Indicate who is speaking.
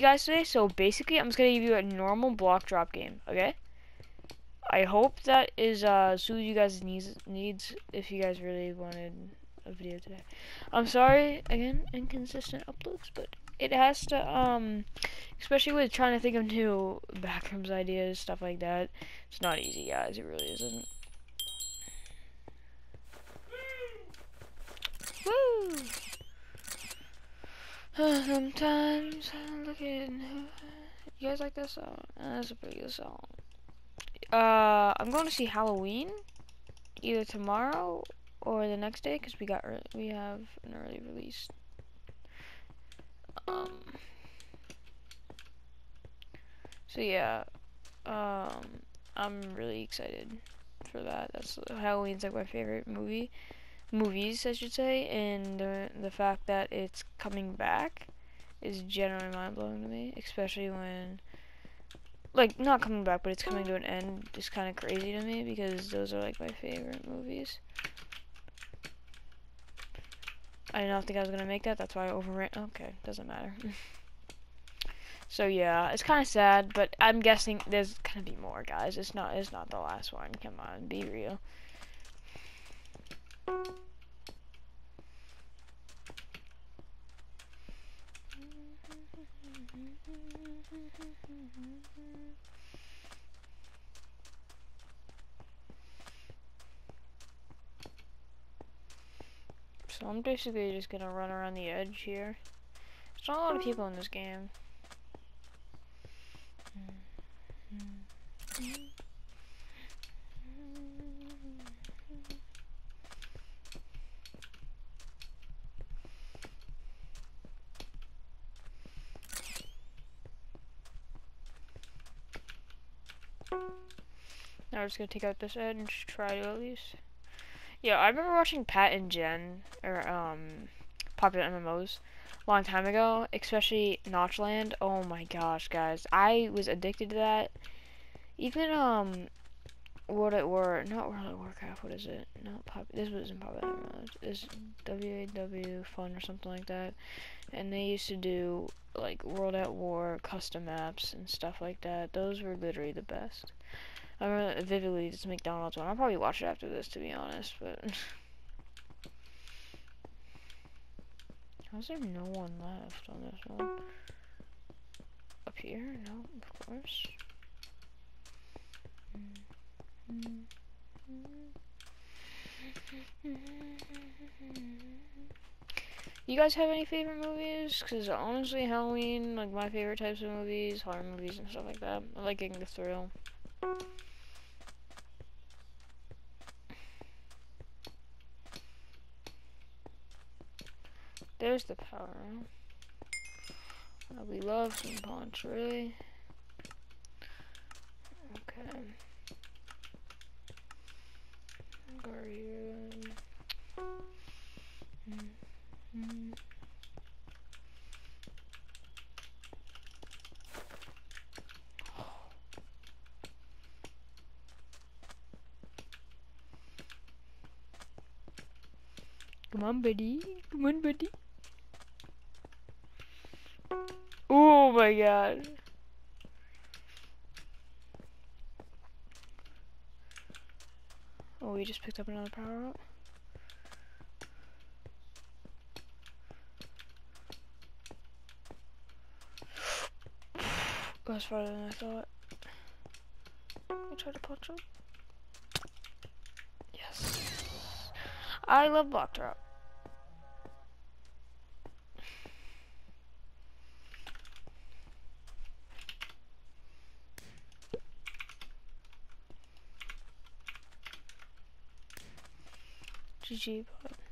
Speaker 1: guys today. So basically, I'm just gonna give you a normal block drop game. Okay. I hope that is suits you guys' needs if you guys really wanted a video today. I'm sorry again, inconsistent uploads, but it has to especially with trying to think of new backrooms ideas, stuff like that. It's not easy, guys. It really isn't. Woo! Sometimes I look at you guys like that song. That's a pretty good song. I'm going to see Halloween either tomorrow or the next day because we have an early release. So yeah, I'm really excited for that. That's Halloween's like my favorite movies I should say, and the fact that it's coming back is generally mind blowing to me, especially when like not coming back, but it's coming to an end. Is kind of crazy to me because those are like my favorite movies. I did not think I was gonna make that. That's why I overran. Okay, doesn't matter. So yeah, it's kind of sad, but I'm guessing there's gonna be more, guys. It's not the last one. Come on, be real. So I'm basically just gonna run around the edge here. There's not a lot of people in this game. Now we're just gonna take out this edge and just try to at least. Yeah, I remember watching Pat and Jen, or popular MMOs, a long time ago, especially Notchland. Oh my gosh, guys, I was addicted to that. Even World at War, not World at Warcraft. What is it? Not pop. This wasn't popular MMOs. This WAW Fun or something like that. And they used to do like World at War custom maps and stuff like that. Those were literally the best. I remember vividly this McDonald's one. I'll probably watch it after this, to be honest, but how's there no one left on this one? Up here? No, of course. You guys have any favorite movies? Because honestly, Halloween, like my favorite types of movies, horror movies and stuff like that. I like getting the thrill. There's the power. We love some punch, really. Okay. Go here. Come on, buddy. Come on, buddy. Oh my god. Oh, we just picked up another power up. Goes farther than I thought. I tried to punch him. Yes. I love block drop. GG, bud.